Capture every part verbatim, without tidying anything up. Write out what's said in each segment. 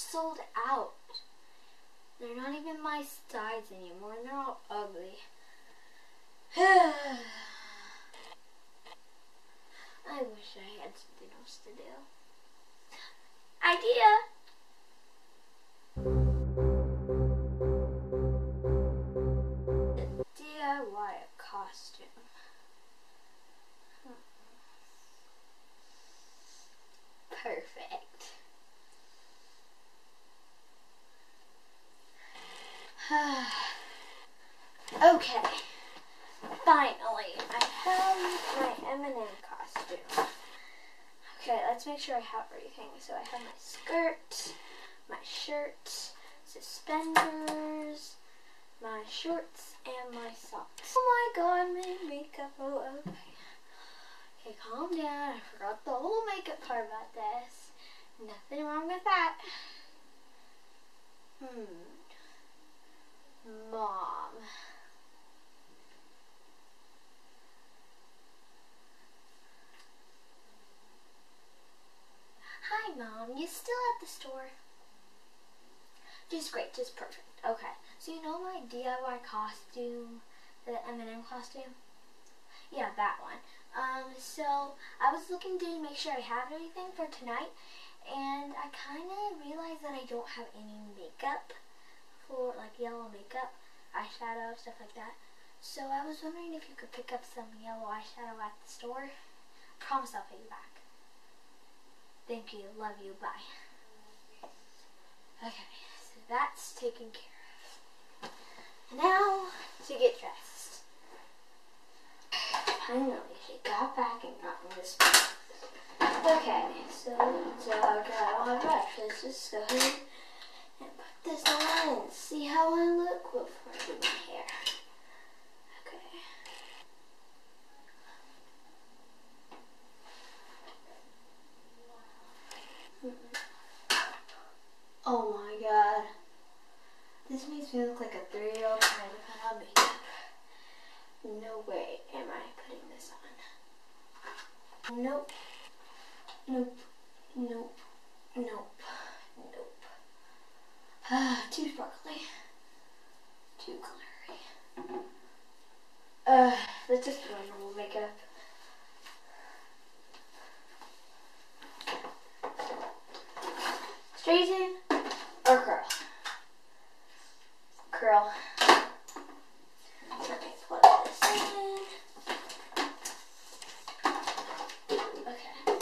sold out. They're not even my size anymore, and they're all ugly. I wish I had something else to do. Idea! D I Y a costume. Hmm. Perfect. Okay. Finally, I have my M and M costume. Okay, let's make sure I have everything. So I have my skirt, my shirt, suspenders, my shorts, and my socks. Oh my god, my makeup all over. Okay, calm down. I forgot the whole makeup part about this. Nothing wrong with that. Hmm. Mom. Hi, Mom. You still at the store? Just great. Just perfect. Okay. So you know my D I Y costume, the M and M costume? Yeah, that one. Um, so I was looking to make sure I have everything for tonight, and I kind of realized that I don't have any makeup for, like, yellow makeup, eyeshadow, stuff like that. So I was wondering if you could pick up some yellow eyeshadow at the store. I promise I'll pay you back. Thank you. Love you. Bye. Okay, so that's taken care of. Now to get dressed. Finally, she got back and got me this one. Okay, so, so I got all my brush. Let's just go ahead and put this on and see how I look before I do my hair. Okay. Oh my god. This makes me look like a three-year-old trying to put on makeup. No way am I putting this on. Nope. Nope. Nope. Nope. Nope. Ah, too sparkly. Too glary. Uh, let's just put on normal makeup. Straighten or curl? Curl. Let me put this in. Okay.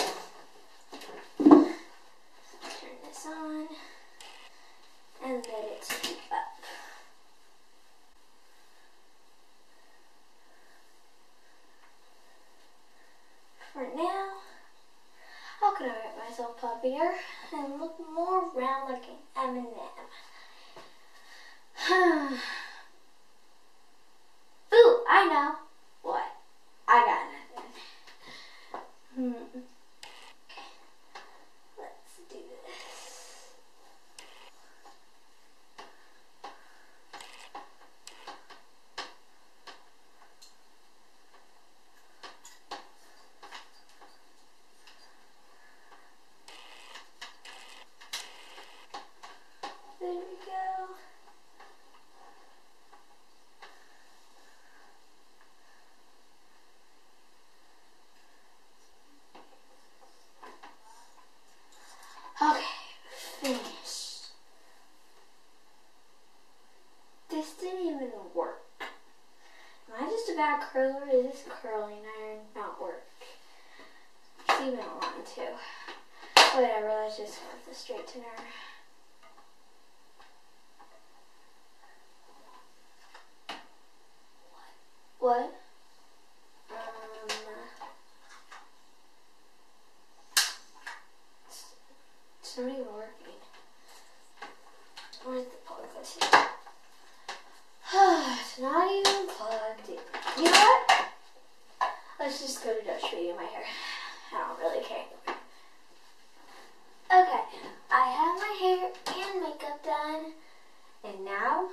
Turn this on and let it heat up. For now, how can I make myself puppier and look more round like an M and M? Ooh, I know. What? I got nothing. Hmm. Let's do this. There we go. Okay, finished. This didn't even work. Am I just a bad curler, or is this curling iron not work? It's even on too. Whatever, let's just go with the straightener. What? Um, it's, it's not even working. Where's the plug? Let's see. It's not even plugged in. You know what? Let's just go to Dutch Baby my hair. I don't really care anymore. Okay, I have my hair and makeup done, and now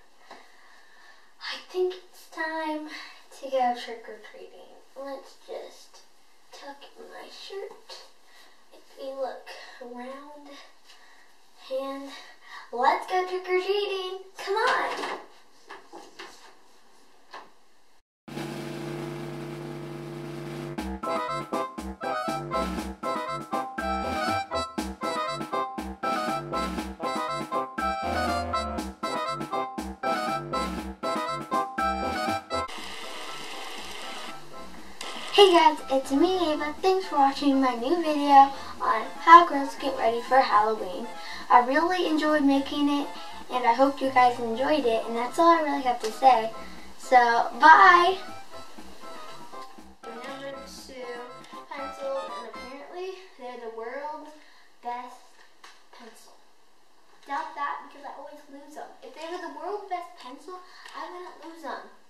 I think it's time to go trick-or-treating. Let's just tuck in my shirt. If you look around, And let's go trick-or-treating. Come on. Hey guys, it's me Ava. Thanks for watching my new video on how girls get ready for Halloween. I really enjoyed making it and I hope you guys enjoyed it, and that's all I really have to say. So, bye! Number two pencils, and apparently they're the world's best pencil. Doubt that because I always lose them. If they were the world's best pencil, I wouldn't lose them.